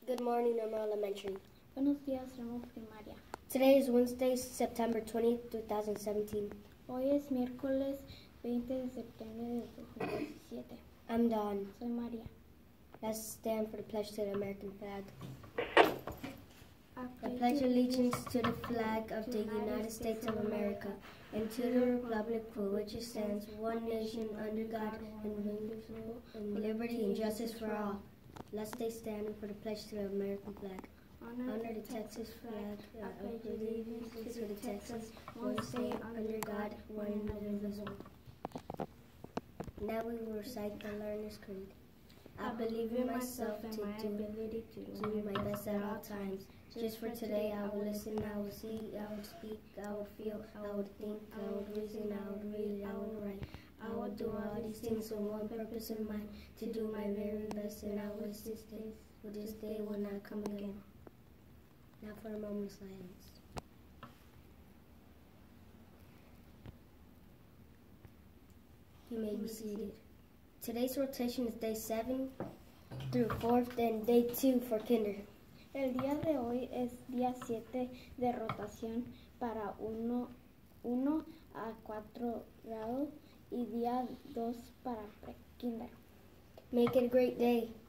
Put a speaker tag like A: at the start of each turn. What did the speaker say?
A: Good morning, Normal Elementary.
B: Buenos días, Ramo Primaria.
A: Today is Wednesday, September 20th, 2017.
B: Hoy es miércoles 20 de septiembre de 2017.
A: I'm Don.
B: Soy María.
A: Let's stand for the pledge to the American flag.
B: I
A: I pledge allegiance to the flag of the United States of America and to the republic for which it stands, one nation under God, indivisible, and liberty and justice for all. Let's stay standing for the pledge to the American flag. Honor the Texas flag. I pledge allegiance to the Texas, one state under God, one indivisible. Now we will recite the Learner's Creed. I believe in myself to my ability to do my best at all times. Just for today, I will listen, I will see, I will speak, I will feel, I will think, I will reason, I will read, I will write. I will do all these things with one purpose in mind, to do my very best, and I wish this day will not come again. Now for a moment of silence. You may be seated. Today's rotation is day 7 through 4th and day 2 for kinder.
B: El día de hoy es día 7 de rotación para 1 a 4 grados y día 2 para pre-kinder.
A: Make it a great day.